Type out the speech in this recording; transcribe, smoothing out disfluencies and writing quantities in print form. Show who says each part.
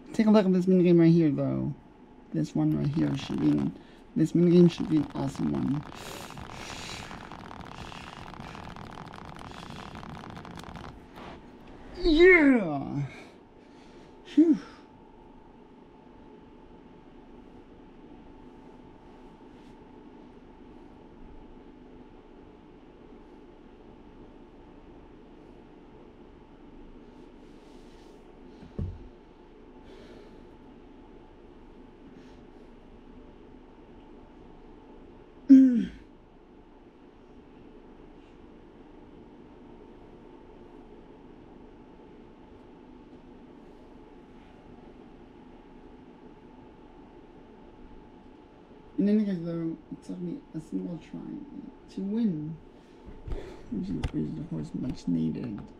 Speaker 1: Take a look at this minigame right here, though. This one right here should be... This minigame should be an awesome one. Yeah! Phew. In any case, though, it took me a single try to win, which is of course much needed.